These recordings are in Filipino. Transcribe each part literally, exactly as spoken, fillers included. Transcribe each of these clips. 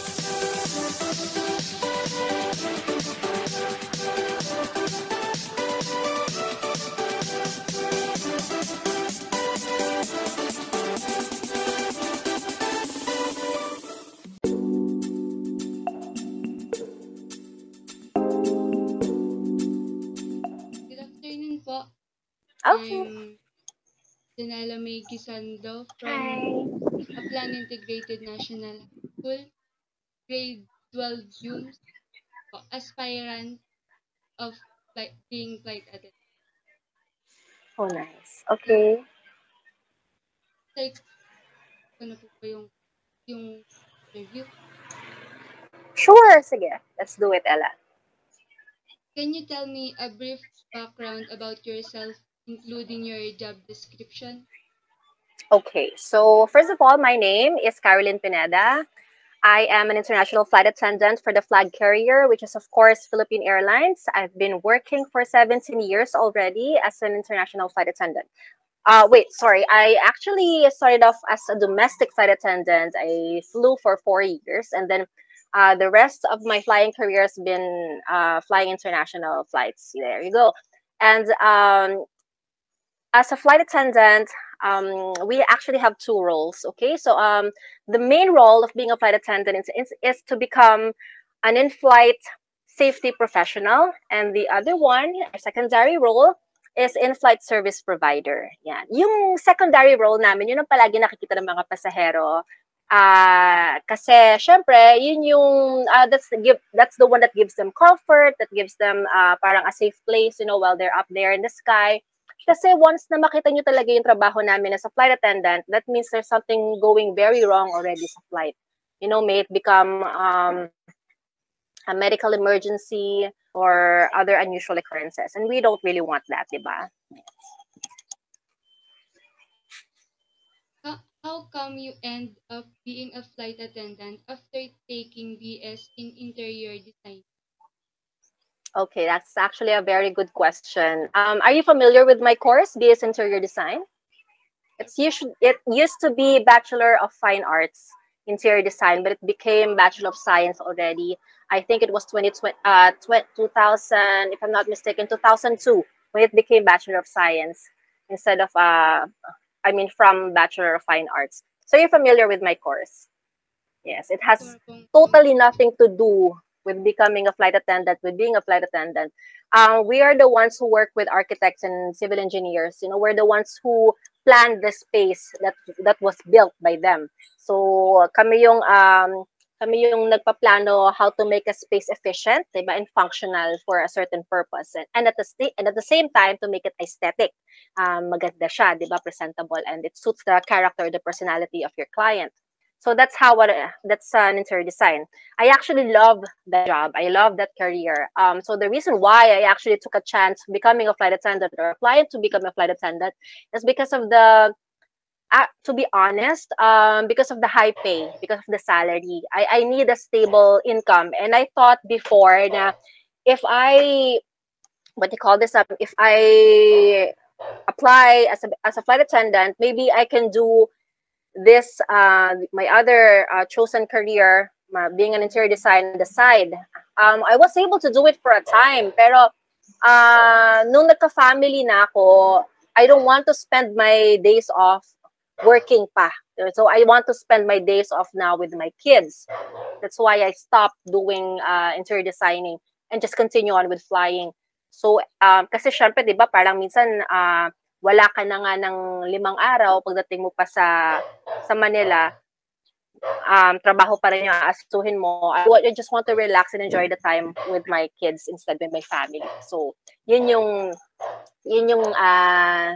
Good afternoon po. Okay. I'm Janella from Hi. Aplan Integrated National School, grade twelve Humes, po, aspirant of flight, being flight attendant. Oh, nice. Okay. Like, ko na po po yung, yung interview. Sure, sige. Let's do it, Ella. Can you tell me a brief background about yourself, including your job description? Okay, so first of all, my name is Caroline Pineda. I am an international flight attendant for the flag carrier, which is, of course, Philippine Airlines. I've been working for seventeen years already as an international flight attendant. Uh, wait, sorry. I actually started off as a domestic flight attendant. I flew for four years, and then uh, the rest of my flying career has been uh, flying international flights. There you go. And um, as a flight attendant, um, we actually have two roles. Okay, so um, the main role of being a flight attendant is, is, is to become an in-flight safety professional, and the other one, our secondary role, is in-flight service provider. Yan. Yung secondary role namin, yun ang palagi nakikita ng mga pasahero. Uh, kasi, syempre, yun yung, uh, that's, the give, that's the one that gives them comfort, that gives them uh, parang a safe place, you know, while they're up there in the sky. Kasi once na makita nyo talaga yung trabaho namin as a flight attendant, that means there's something going very wrong already sa flight. You know, may it become um, a medical emergency or other unusual occurrences. And we don't really want that, di ba? How, how come you end up being a flight attendant after taking B S in interior design? Okay, that's actually a very good question. Um, are you familiar with my course, B S Interior Design? It's usually, it used to be Bachelor of Fine Arts Interior Design, but it became Bachelor of Science already. I think it was twenty twenty, uh, two thousand, if I'm not mistaken, two thousand two, when it became Bachelor of Science instead of, uh, I mean, from Bachelor of Fine Arts. So you're familiar with my course? Yes, it has totally nothing to do with becoming a flight attendant, with being a flight attendant. Um, we are the ones who work with architects and civil engineers. You know, we're the ones who planned the space that that was built by them. So kami yung um, kami yung nagpaplano how to make a space efficient, diba, and functional for a certain purpose, and, and at the and at the same time to make it aesthetic. Um, maganda siya, diba, presentable, and it suits the character, the personality of your client. So that's how what uh, that's uh, an interior design. I actually love that job. I love that career. Um, so the reason why I actually took a chance becoming a flight attendant or applying to become a flight attendant is because of the, uh, to be honest, um, because of the high pay, because of the salary. I, I need a stable income, and I thought before na if I, what do you call this? Um, if I apply as a as a flight attendant, maybe I can do this uh, my other uh, chosen career, uh, being an interior design on the side. Um, I was able to do it for a time, pero uh, nung nagka-family na ako, I don't want to spend my days off working pa. So I want to spend my days off now with my kids. That's why I stopped doing uh, interior designing and just continue on with flying. So, um, kasi syempre, di ba, parang minsan, uh, wala ka na nga ng limang araw pagdating mo pa sa sa Manila, um, trabaho pa rin yung aasuhin mo. I, I just want to relax and enjoy the time with my kids instead with my family. So, yun yung, yun yung uh,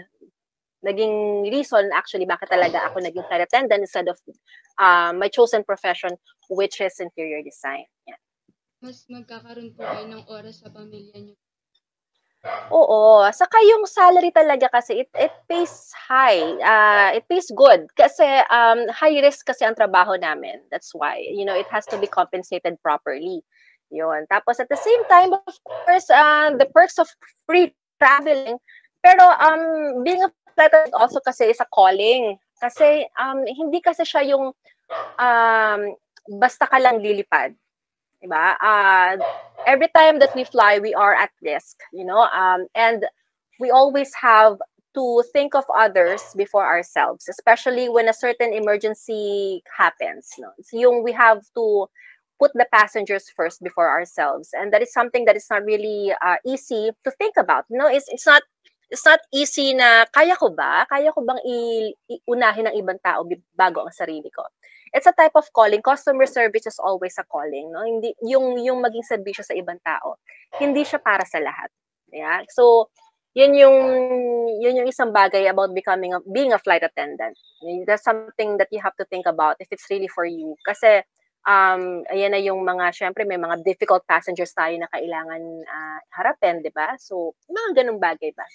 naging reason actually bakit talaga ako naging flight attendant instead of uh, my chosen profession, which is interior design. Yeah. Mas magkakaroon po kayo ng oras sa pamilya niyo. Oo, saka yung salary talaga kasi it it pays high. Uh, it pays good kasi um high risk kasi ang trabaho namin. That's why, you know, it has to be compensated properly. Yun. Tapos at the same time, of course, uh, the perks of free traveling. Pero um being a flight attendant also kasi is a calling. Kasi um hindi kasi siya yung um basta ka lang lilipad. Diba? Uh, every time that we fly, we are at risk, you know, um, and we always have to think of others before ourselves, especially when a certain emergency happens. No? So yung we have to put the passengers first before ourselves, and that is something that is not really uh, easy to think about. You know, it's it's not it's not easy na kaya ko ba? Kaya ko bang i- iunahin ng ibang tao bago ang sarili ko? It's a type of calling. Customer service is always a calling, no? Hindi yung yung maging serbisyo sa ibang tao. Hindi siya para sa lahat. Yeah. So, yun yung yun yung isang bagay about becoming a, being a flight attendant. That's something that you have to think about if it's really for you. Kasi um ayan na yung mga syempre may mga difficult passengers tayo na kailangan uh, harapin, 'di ba? So, mga ganung bagay ba?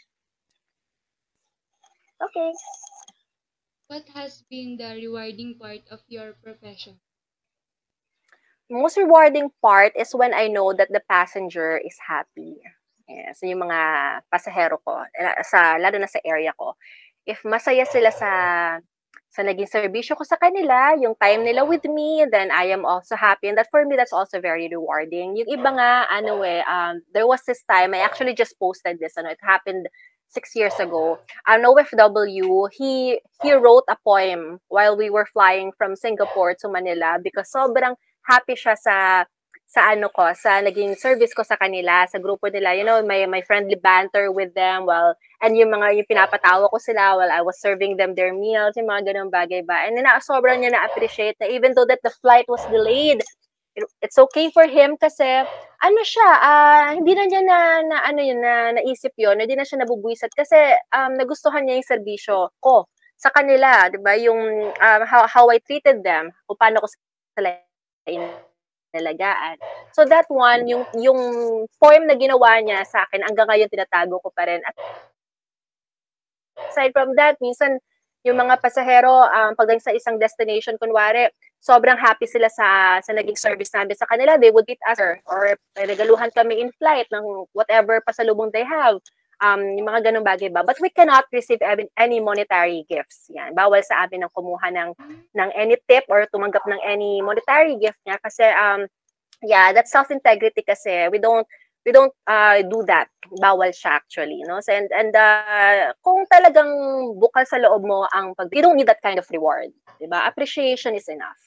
Okay. What has been the rewarding part of your profession? Most rewarding part is when I know that the passenger is happy. Yes, yung mga pasahero ko, eh, sa lalo na sa area ko. If masaya sila sa sa naging serbisyo ko sa kanila, yung time nila with me, then I am also happy. And that for me, that's also very rewarding. Yung iba nga, ano eh, um, there was this time, I actually just posted this, ano, it happened six years ago. An O F W, he, he wrote a poem while we were flying from Singapore to Manila because sobrang happy siya sa sa ano ko, sa naging service ko sa kanila, sa grupo nila. You know, may my friendly banter with them while and yung mga yung pinapatawa ko sila while I was serving them their meals, yung mga ganung bagay ba. And na sobrang niya na-appreciate na even though that the flight was delayed, it's okay for him kasi ano siya, uh, hindi na niya na, na ano yun, na naisip yun, hindi na siya nabubwisit kasi um, nagustuhan niya yung serbisyo ko sa kanila, di ba? Yung um, how, how I treated them, kung paano ko sila inalagaan. So that one, yung, yung form na ginawa niya sa akin, hanggang ngayon tinatago ko pa rin. At aside from that, minsan yung mga pasahero, um, pagdating sa isang destination, kunwari, sobrang happy sila sa sa naging service namin sa kanila. They would greet us or regaluhan kami in flight ng whatever pasalubong they have. Um, yung mga ganung bagay ba. But we cannot receive any monetary gifts. Yan. Bawal sa amin ng kumuha ng, ng any tip or tumanggap ng any monetary gift niya kasi um, yeah, that's self-integrity kasi we don't we don't uh, do that. Bawal siya actually, no? So, and and uh, kung talagang bukal sa loob mo ang pag you don't need that kind of reward, 'di ba? Appreciation is enough.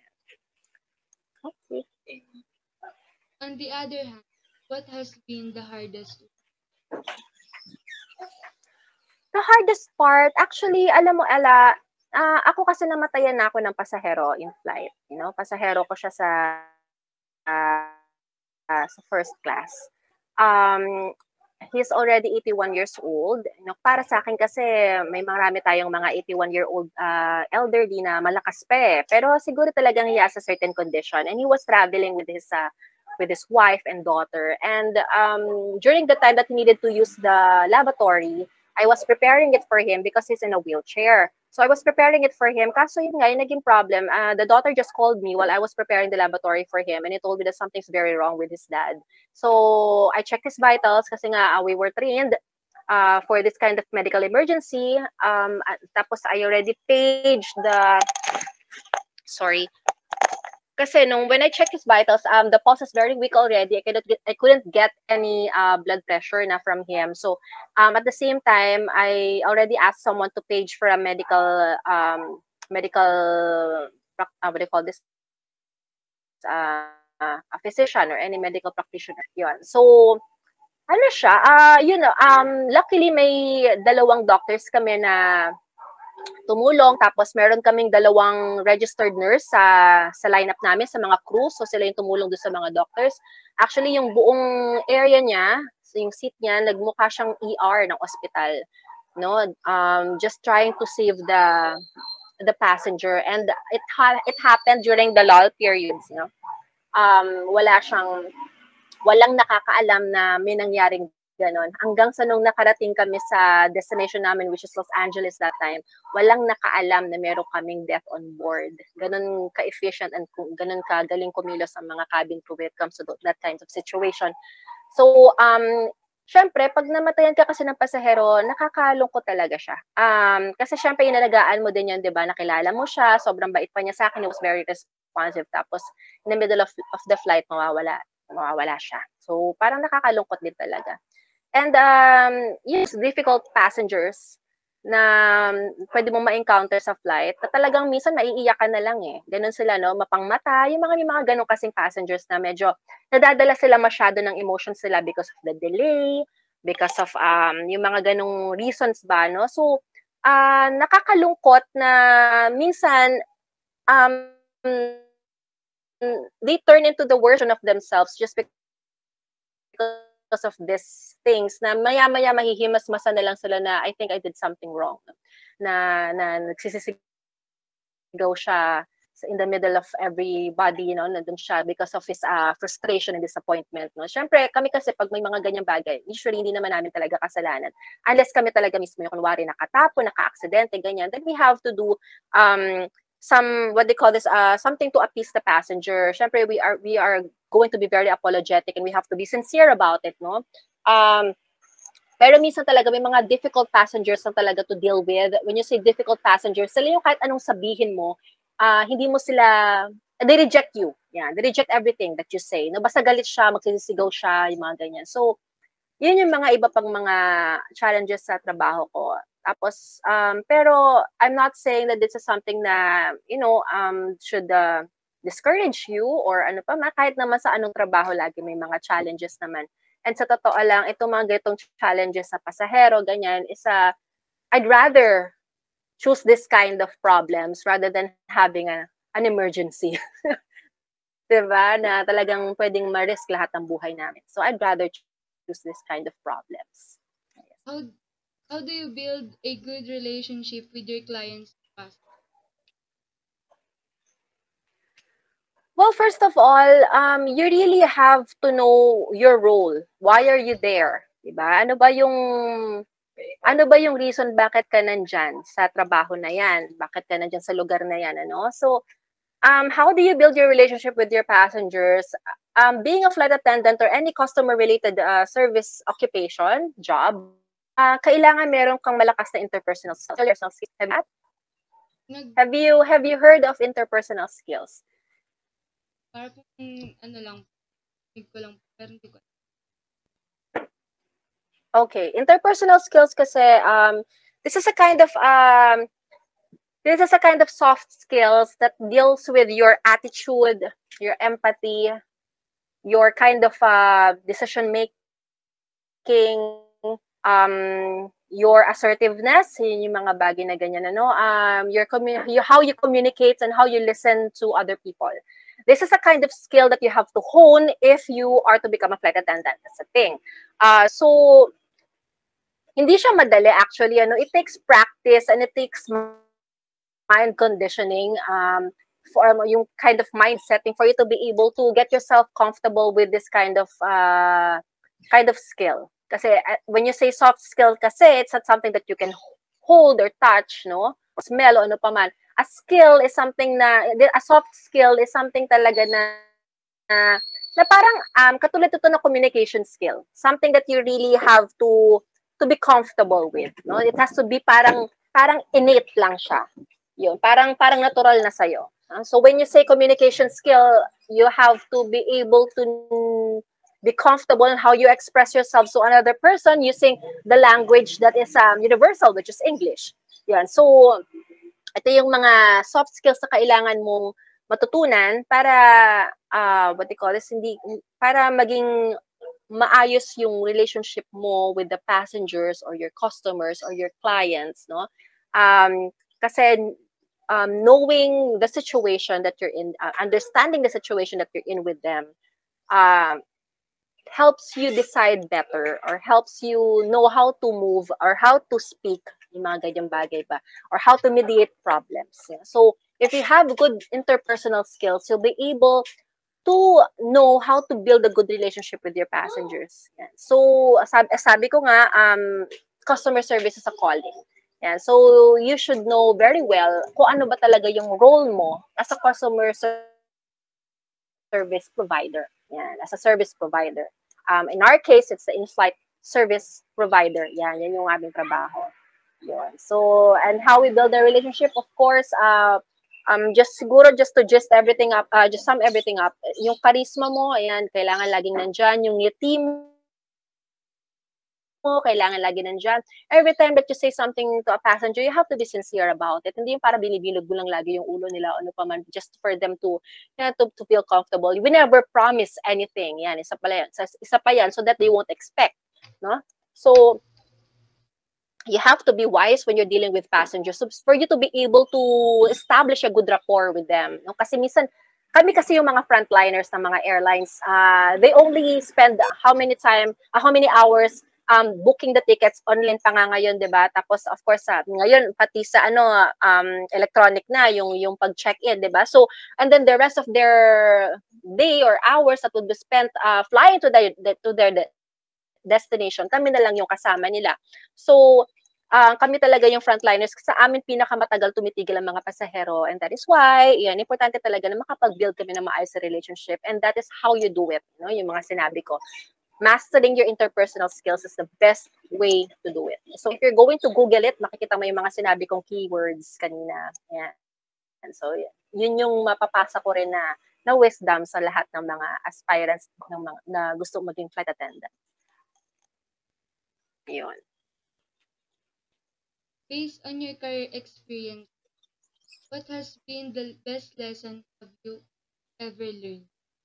Okay. On the other hand, what has been the hardest? The hardest part, actually, alam mo, Ella, uh, ako kasi namatayan na ako ng pasahero in flight. You know, pasahero ko siya sa uh, uh, sa first class. Um, he's already eighty-one years old. No, para sa akin kasi may marami tayong mga eighty-one-year-old uh, elderly na malakas pa eh. Pero siguro talagang he has a certain condition. And he was traveling with his uh, with his wife and daughter. And um, during the time that he needed to use the lavatory, I was preparing it for him because he's in a wheelchair. So I was preparing it for him. Kaso yun nga, yung naging problem, uh, the daughter just called me while I was preparing the lavatory for him and he told me that something's very wrong with his dad. So I checked his vitals kasi nga uh, we were trained uh, for this kind of medical emergency. Um, tapos I already paged the, sorry, kasi nung when I checked his vitals, um, the pulse is very weak already. I couldn't get, I couldn't get any uh, blood pressure na from him. So um, at the same time, I already asked someone to page for a medical um, medical uh, what do you call this? Uh, a physician or any medical practitioner. Yun. So ano siya? Uh, you know, um, luckily may dalawang doctors kami na tumulong. Tapos meron kaming dalawang registered nurse sa sa lineup namin sa mga crew. So sila yung tumulong doon sa mga doctors. Actually, yung buong area niya, yung seat niya, nagmukha siyang E R ng ospital. No, um, just trying to save the the passenger, and it ha- it happened during the lull periods. You know, um, wala siyang walang nakakaalam na may nangyaring ganon. Hanggang sa nung nakarating kami sa destination namin, which is Los Angeles that time, walang nakaalam na meron kaming death on board. Ganon ka-efficient and ganon ka-galing kumilos ang mga cabin crew when it comes to that kind of situation. So, um, Siyempre 'pag namatayan ka kasi ng pasahero, nakakalungkot talaga siya. Um, kasi siyempre inalagaan mo din 'yun, 'di ba, nakilala mo siya, sobrang bait pa niya sa'kin, he was very responsive, tapos in the middle of of the flight mawawala mawawala siya. So, parang nakakalungkot din talaga. And, um, yes, difficult passengers na pwede mong ma-encounter sa flight na talagang minsan maiiyak ka na lang, eh. Gano'n sila 'no, mapangmata, yung mga may mga gano'n kasing passengers na medyo nadadala sila masyado ng emotions nila because of the delay, because of, um, yung mga gano'ng reasons ba 'no. So, ah, nakakalungkot na minsan, um, they turn into the version of themselves just because of these things na maya-maya mahihimasmasan na lang sila na, "I think I did something wrong." Na na nagsisisigaw siya in the middle of everybody, you know, nandun siya because of his uh, frustration and disappointment. No? Siyempre, kami kasi pag may mga ganyang bagay, usually hindi naman namin talaga kasalanan. Unless kami talaga mismo yung kunwari nakatapo, naka-aksidente, ganyan, then we have to do um, some, what they call this, uh, something to appease the passenger. Siyempre, we are, we are going to be very apologetic and we have to be sincere about it, no? Um, pero minsan talaga may mga difficult passengers na talaga to deal with. When you say difficult passengers, sila yung kahit anong sabihin mo, uh, hindi mo sila, they reject you. Yeah, they reject everything that you say. No, basta galit siya, magsisigaw siya, yung mga ganyan. So, yun yung mga iba pang mga challenges sa trabaho ko. Tapos, um, pero I'm not saying that this is something na, you know, um, should uh, discourage you or ano pa, kahit naman sa anong trabaho, lagi may mga challenges naman. And sa totoo lang, itong mga ganitong challenges sa pasahero, ganyan, is a, I'd rather choose this kind of problems rather than having a, an emergency. Diba? Na talagang pwedeng ma-risk lahat ng buhay namin. So I'd rather choose this kind of problems. How how do you build a good relationship with your clients fast? Well, first of all, um, you really have to know your role. Why are you there? Diba? Ano ba yung ano ba yung reason bakit ka nandyan sa trabaho na yan? Bakit ka nandyan sa lugar na yan? Ano? So, um, how do you build your relationship with your passengers? Um, being a flight attendant or any customer-related uh, service occupation, job, uh, kailangan meron kang malakas na interpersonal skills. Nag Have you have you heard of interpersonal skills? Parang ano lang,nig ko lang, pero hindi ko. Okay, interpersonal skills kasi um, this is a kind of um, this is a kind of soft skills that deals with your attitude, your empathy, your kind of uh, decision making, um, your assertiveness, yun yung mga bagay na ganyan, ano, um, your, commu- your, how you communicate and how you listen to other people. This is a kind of skill that you have to hone if you are to become a flight attendant. That's the thing. Uh, so, hindi siya madali actually. Ano, it takes practice and it takes mind conditioning, um, for um, yung kind of mind setting for you to be able to get yourself comfortable with this kind of uh, kind of skill. Kasi uh, when you say soft skill kasi, it's not something that you can hold or touch, no? Or smell o ano pa man. A skill is something na, a soft skill is something talaga na, na, na parang um, katulad ito na communication skill. Something that you really have to to be comfortable with, no? It has to be parang parang innate lang siya. Yun, parang parang natural na sa'yo. Uh, so when you say communication skill, you have to be able to be comfortable in how you express yourself to another person using the language that is um, universal, which is English. Yan. So, ito yung mga soft skills na kailangan mong matutunan para, uh, what they call this, hindi, para maging maayos yung relationship mo with the passengers or your customers or your clients, no? Um, kasi um, knowing the situation that you're in, uh, understanding the situation that you're in with them, um, helps you decide better or helps you know how to move or how to speak, yung mga ganyang bagay ba, or how to mediate problems. Yeah. So, if you have good interpersonal skills, you'll be able to know how to build a good relationship with your passengers. Yeah. So, sabi, sabi ko nga, um, customer service is a calling. Yeah. So, you should know very well kung ano ba talaga yung role mo as a customer service provider. Yeah, as a service provider. Um, in our case, it's the in-flight service provider. Yan, yan yung aming trabaho. Yun. So, and how we build a relationship, of course, uh, um, just siguro just to just everything up, uh, just sum everything up. Yung charisma mo, ayan, kailangan laging nandyan. Yung ngiti mo, kailangan lagi nandyan. Every time that you say something to a passenger, you have to be sincere about it. Hindi yung para binibilog mo lang lagi yung ulo nila o ano pa man, just for them to, you know, to, to feel comfortable. We never promise anything. Yan, isa pa yan. Isa pa yan so that they won't expect. No? So, you have to be wise when you're dealing with passengers so for you to be able to establish a good rapport with them. No? Kasi minsan, kami kasi yung mga frontliners ng mga airlines, uh, they only spend how many time, uh, how many hours um, booking the tickets online pa nga ngayon, di ba? Tapos, of course, uh, ngayon, pati sa ano, um, electronic na, yung, yung pag-check-in, di ba? So, and then the rest of their day or hours that would be spent uh, flying to, the, to their destination, kami na lang yung kasama nila. So, uh, kami talaga yung frontliners. Sa amin, pinakamatagal tumitigil ang mga pasahero. And that is why, yan, importante talaga na makapag-build kami ng maayos sa relationship. And that is how you do it. No? Yung mga sinabi ko. Mastering your interpersonal skills is the best way to do it. So, if you're going to Google it, makikita mo yung mga sinabi kong keywords kanina. Yan. And so, yun yung mapapasa ko rin na, na wisdom sa lahat ng mga aspirants ng mga, na gusto maging flight attendant. Yun. Based on your career experience, what has been the best lesson have you ever learned?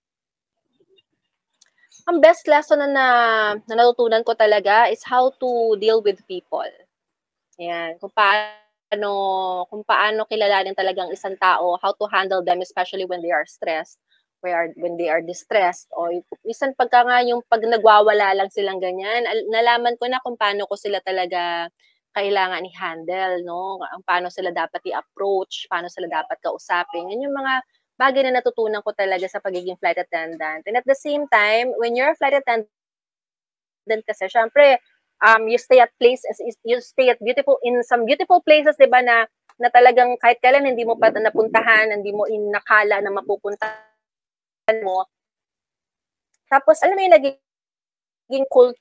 Ang best lesson na, na, na natutunan ko talaga is how to deal with people. Yan. Kung paano, kung paano kilalanin talagang isang tao, how to handle them, especially when they are stressed, where when they are distressed, o isang pagka nga yung pag nagwawala lang silang ganyan, nalaman ko na kung paano ko sila talaga kailangan i-handle, no? Paano sila dapat i-approach, paano sila dapat kausapin. Yan yung mga bagay na natutunan ko talaga sa pagiging flight attendant. And at the same time, when you're a flight attendant kasi, syempre, um, you stay at places, you stay at beautiful, in some beautiful places, di ba, na, na talagang kahit kailan hindi mo pa napuntahan, hindi mo inakala na mapupuntahan mo. Tapos, alam mo yung naging culture,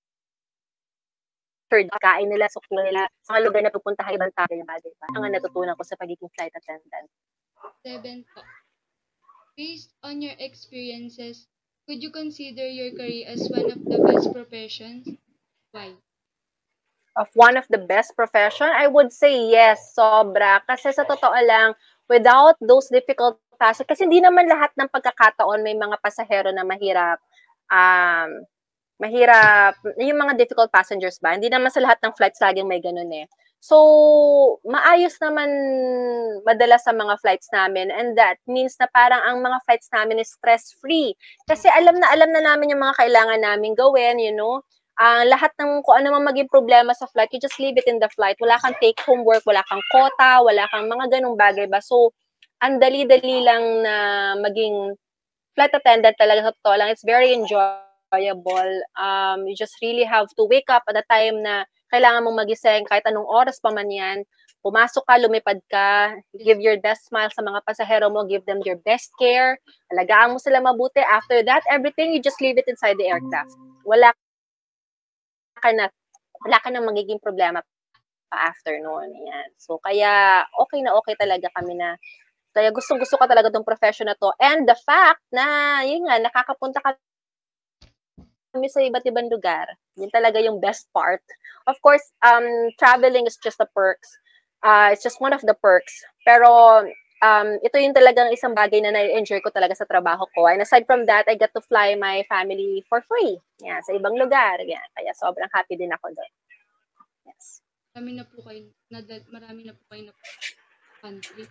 kain nila, suklo nila, sa mga lugar na pupuntahan, ibang tao yung bagay pa. Ang natutunan ko sa pagiging flight attendant. Seven po. Based on your experiences, could you consider your career as one of the best professions? Why? Of one of the best profession, I would say yes, sobra. Kasi sa totoo lang, without those difficult tasks, kasi hindi naman lahat ng pagkakataon may mga pasahero na mahirap, um, mahirap, yung mga difficult passengers ba, hindi naman sa lahat ng flights laging may ganun eh. So, maayos naman madalas sa mga flights namin and that means na parang ang mga flights namin is stress-free. Kasi alam na alam na namin yung mga kailangan namin gawin, you know. Uh, lahat ng kung ano man maging problema sa flight, you just leave it in the flight. Wala kang take home work, wala kang quota, wala kang mga ganung bagay ba. So, ang dali-dali lang na maging flight attendant talaga sa totoo lang. It's very enjoyable. Um, you just really have to wake up at a time na kailangan mong magising kahit anong oras pa man yan. Pumasok ka, lumipad ka, give your best smile sa mga pasahero mo, give them your best care, alagaan mo sila mabuti. After that, everything, you just leave it inside the aircraft. Wala ka na, wala ka na magiging problema pa after noon. Yan. So, kaya okay na okay talaga kami na kaya gustong-gusto ko talaga tong profession na to. And the fact na, yun nga, nakakapunta kami sa iba't ibang lugar. Yun talaga yung best part. Of course, um, traveling is just a perks. Uh, it's just one of the perks. Pero, um, ito yung talagang isang bagay na na-enjoy ko talaga sa trabaho ko. And aside from that, I get to fly my family for free. Yan, sa ibang lugar. Yan. Kaya sobrang happy din ako doon. Yes. Marami na po kayo, marami na po kayo na country.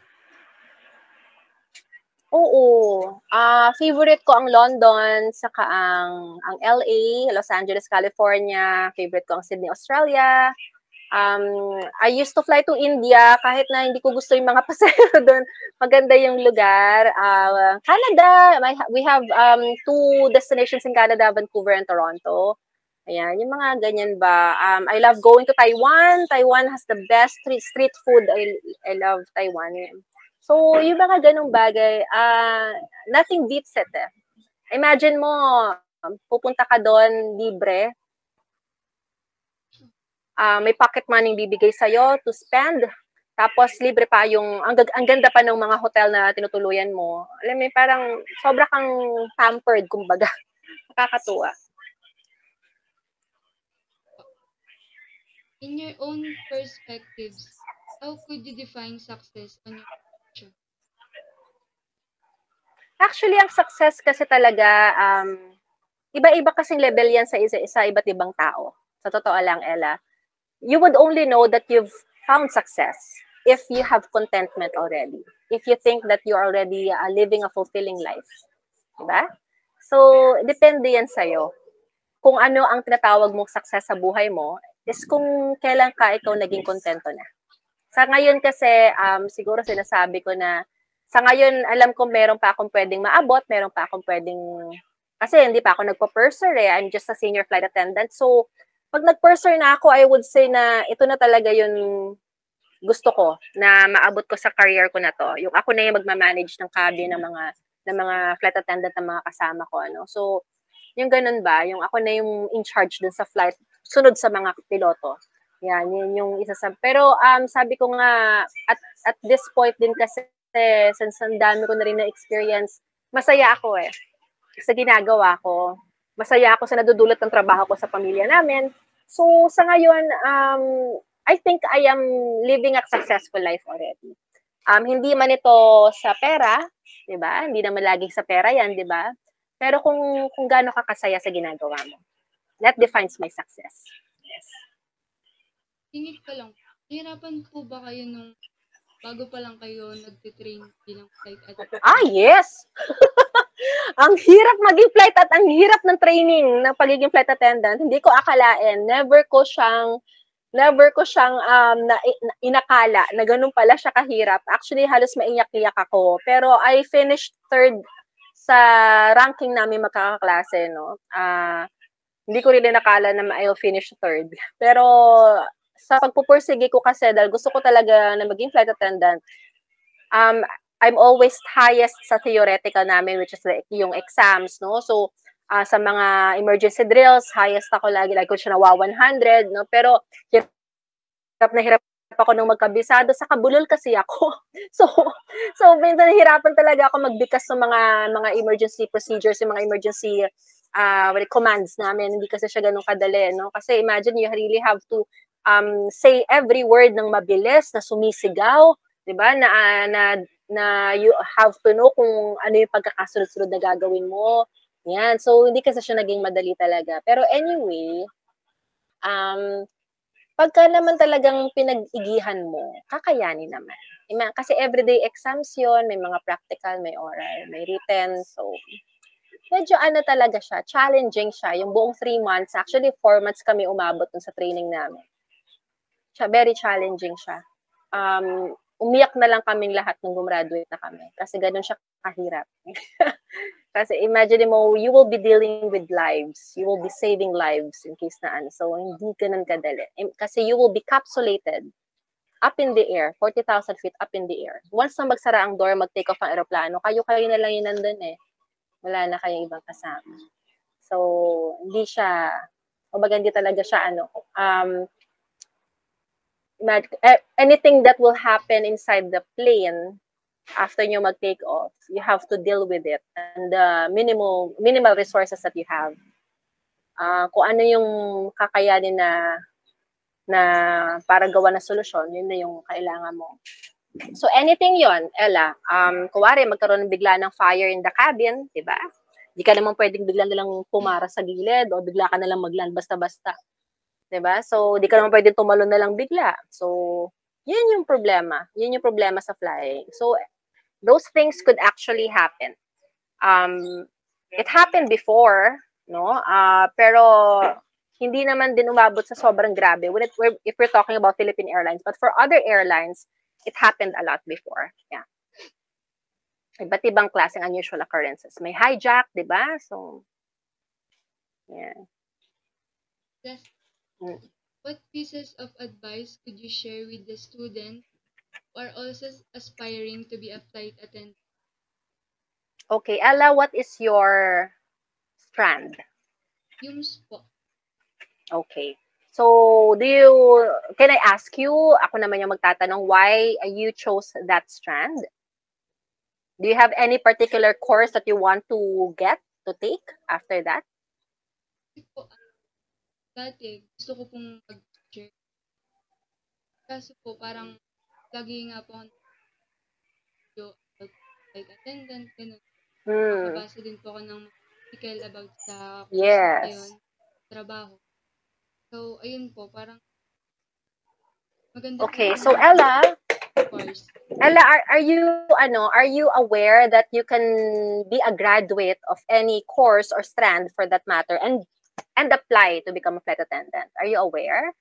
Oo. Uh, favorite ko ang London, saka ang, ang L A, Los Angeles, California. Favorite ko ang Sydney, Australia. Um, I used to fly to India kahit na hindi ko gusto yung mga pasahero doon. Maganda yung lugar. Uh, Canada, we have um, two destinations in Canada, Vancouver and Toronto. Ayan, yung mga ganyan ba. Um, I love going to Taiwan. Taiwan has the best street, street food. I, I love Taiwan. So, yung mga ganong bagay, uh, nothing beats it eh. Imagine mo, pupunta ka doon libre, uh, may pocket money bibigay sa'yo to spend. Tapos libre pa yung, ang, ang ganda pa ng mga hotel na tinutuluyan mo. Alam mo, parang sobra kang pampered, kumbaga. Nakakatuwa. In your own perspectives, how could you define success on your picture? Actually, ang success kasi talaga, um, iba-iba kasing level yan sa isa-isa, iba't ibang tao. Sa totoo lang, Ella. You would only know that you've found success if you have contentment already. If you think that you're already uh, living a fulfilling life. Diba? So, depende yan sa'yo. Kung ano ang tinatawag mong success sa buhay mo, is kung kailan ka ikaw naging kontento na. Sa ngayon kasi, um, siguro sinasabi ko na, sa ngayon, alam ko meron pa akong pwedeng maabot, meron pa akong pwedeng, kasi hindi pa ako nagpo-purser eh, I'm just a senior flight attendant. So, pag nag-purser na ako, I would say na ito na talaga yung gusto ko na maabot ko sa career ko na to. Yung ako na yung magma-manage ng cabin ng mga ng mga flight attendant ng mga kasama ko ano. So, yung ganun ba, yung ako na yung in charge dun sa flight, sunod sa mga piloto. Yan, yun yung isa sa, pero um, sabi ko nga, at, at this point din kasi, since ang dami ko na rin na experience, masaya ako eh, sa ginagawa ko. Masaya ako sa nadudulot ng trabaho ko sa pamilya namin. So, sa ngayon, um, I think I am living a successful life already. Um, hindi man ito sa pera, di ba? Hindi naman laging sa pera yan, di ba? Pero kung kung gaano ka kasaya sa ginagawa mo. That defines my success. Yes. Tingin ko lang, nahirapan po ba kayo nung bago pa lang kayo nagtitrain bilang flight attendant? Ah, yes! Ang hirap maging flight at ang hirap ng training ng pagiging flight attendant. Hindi ko akalain. Never ko siyang never ko siyang um, na, na, inakala na ganun pala siya kahirap. Actually, halos maiyak-iyak ako. Pero I finished third sa ranking namin magkakaklase, no? Ah, uh, hindi ko rin nakala na I'll finish third. Pero sa pagpupursige ko kasi dahil gusto ko talaga na maging flight attendant, um, I'm always highest sa theoretical namin, which is like yung exams, no? So, uh, sa mga emergency drills, highest ako lagi, like ko siya nawa one hundred, no? Pero, hirap na hirap ako nung magkabisado, sa kabulol kasi ako. So, so, minsan nahirapan talaga ako magbigkas ng mga, mga emergency procedures, yung mga emergency uh, commands namin. Hindi kasi siya ganun kadali, no? Kasi imagine, you really have to um, say every word ng mabilis, na sumisigaw, di ba? Na, na, na you have to know kung ano yung pagkakasunod-sunod na gagawin mo. Yan. So, hindi kasi siya naging madali talaga. Pero anyway, um, pagka naman talagang pinag-igihan mo, kakayanin naman. Kasi everyday exams yon, may mga practical, may oral, may written. So, medyo ano talaga siya, challenging siya. Yung buong three months, actually four months kami umabot dun sa training namin. Siya, very challenging siya. Um, umiyak na lang kaming lahat nung gumraduate na kami. Kasi ganun siya kahirap. Kasi imagine mo, you will be dealing with lives. You will be saving lives in case na ano. So, hindi ganun kadali. Kasi you will be capsulated up in the air, forty thousand feet up in the air. Once na magsara ang door, mag-take off ang aeroplano, kayo-kayo na lang yun nandun eh. Wala na kayong ibang kasama. So, hindi siya, kumbaga hindi talaga siya ano, um, anything that will happen inside the plane after nyo mag-take off, you have to deal with it and the minimal minimal resources that you have. Uh, kung ano yung kakayanin na na para gawa na solusyon, yun na yung kailangan mo. So anything yon, Ella, um, kuwari magkaroon ng bigla ng fire in the cabin, di ba? Hindi ka naman pwedeng bigla na lang pumara sa gilid o bigla ka na lang magland basta-basta. Diba? So, di ka naman pwedeng tumalon na lang bigla. So, yun yung problema. Yun yung problema sa flying. So, those things could actually happen. Um, it happened before, no? Uh, pero, hindi naman din umabot sa sobrang grabe when it, if we're talking about Philippine Airlines. But for other airlines, it happened a lot before. Yeah. Iba't ibang klaseng unusual occurrences. May hijack, di ba? So, yeah. Yes. What pieces of advice could you share with the students who are also aspiring to be a flight attendant? Okay, Ella, what is your strand? Yung po. Okay. So, do you, can I ask you, ako naman yung magtatanong, why you chose that strand? Do you have any particular course that you want to get, to take after that? Kasi po, ah, dati gusto ko pong mag-teacher. Kaso po parang lagi nga po ako video about flight attendant, gano'n. Hmm. Nakabasa din po ako ng mga article about sa course na Yes. yun, trabaho. So, ayun po, parang maganda po Okay, so yung Ella, course. Ella, are, are you ano, are you aware that you can be a graduate of any course or strand for that matter and and apply to become a flight attendant? Are you aware?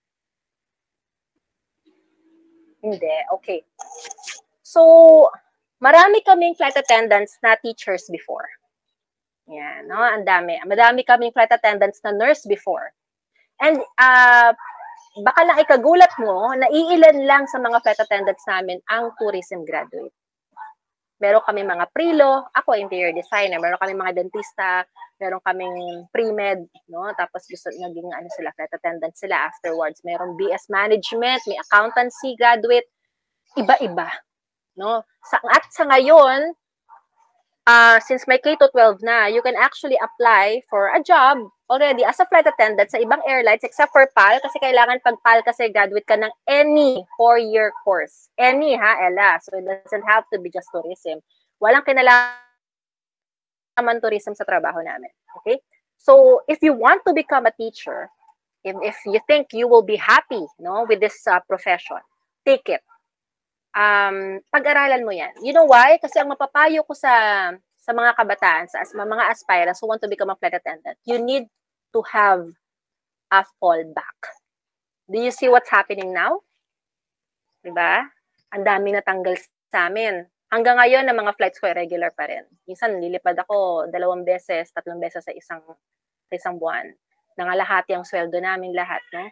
Hindi. Okay. So, marami kaming flight attendants na teachers before. Yan, no? Ang dami. Madami kaming flight attendants na nurse before. And uh, baka lang ikagulat mo, naiilan lang sa mga flight attendants namin ang tourism graduate. Meron kami mga prilo, ako interior designer, meron kami mga dentista, meron kaming pre-med, no? Tapos gusto naging ano sila, flight attendant sila afterwards. Meron B S management, may accountancy graduate, iba-iba, no? Sa, at sa ngayon, uh, since may K to twelve na, you can actually apply for a job already as a flight attendant sa ibang airlines except for P A L kasi kailangan pag P A L kasi graduate ka ng any four-year course. Any ha, Ella. So it doesn't have to be just tourism. Walang kinalaman tourism sa trabaho namin. Okay? So if you want to become a teacher, if, if you think you will be happy no, with this uh, profession, take it. Um, pag-aralan mo yan. You know why? Kasi ang mapapayo ko sa sa mga kabataan, sa as, mga aspirants who want to become a flight attendant, you need to have a fallback. Do you see what's happening now? Diba? Ang dami natanggal sa amin. Hanggang ngayon, ang mga flights ko regular pa rin. Minsan, nilipad ako dalawang beses, tatlong beses sa isang, sa isang buwan. Nangalahati ang sweldo namin lahat, no?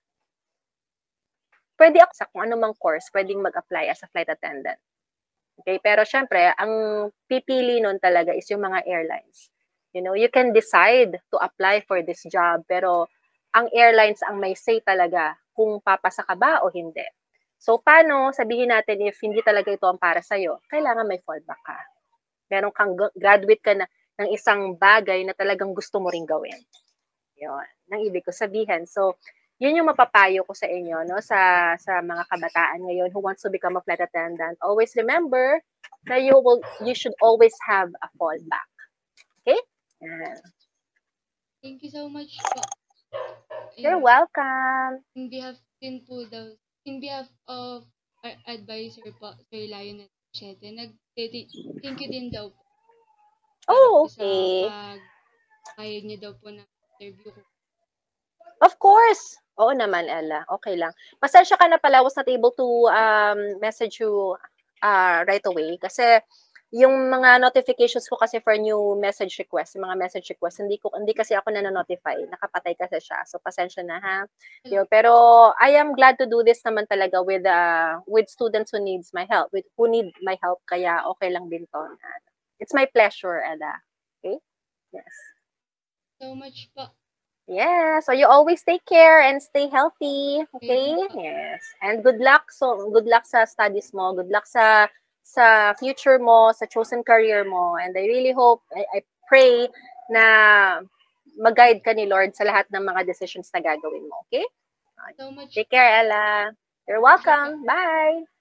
Pwede ako sa kung anumang course, pwedeng mag-apply as a flight attendant. Okay? Pero syempre, ang pipili nun talaga is yung mga airlines. You know, you can decide to apply for this job, pero ang airlines ang may say talaga kung papasa ka ba o hindi. So, paano sabihin natin if hindi talaga ito ang para sa'yo? Kailangan may fallback ka. Meron kang graduate ka na ng isang bagay na talagang gusto mo ring gawin. Yun, nang ibig ko sabihin. So, yun yung mapapayo ko sa inyo, no, sa sa mga kabataan ngayon who wants to become a flight attendant. Always remember na you will you should always have a fallback. Okay? Yan. Thank you so much po. You're And welcome. in behalf din po daw, in behalf of our advisor po, Sir Lionel Chete, nag-thank you din daw po para Oh, po sa okay. pag-payag niya daw po ng interview ko. Of course. Oo naman, Ella. Okay lang. Pasensya ka na pala, I was not able to um, message you uh, right away kasi yung mga notifications ko kasi for new message request, yung mga message request, hindi ko hindi kasi ako na-notify. Nakapatay kasi siya. So pasensya na ha. Yo, pero I am glad to do this naman talaga with uh, with students who needs my help, with who need my help kaya okay lang din to. It's my pleasure, Ella. Okay? Yes. So much po. Yeah, so you always take care and stay healthy, okay? Okay po. Yes. And good luck. So good luck sa studies mo. Good luck sa sa future mo, sa chosen career mo. And I really hope, I, I pray na mag-guide ka ni Lord sa lahat ng mga decisions na gagawin mo, okay? So much Take po. care, Ella. You're Thank you po. welcome. Bye.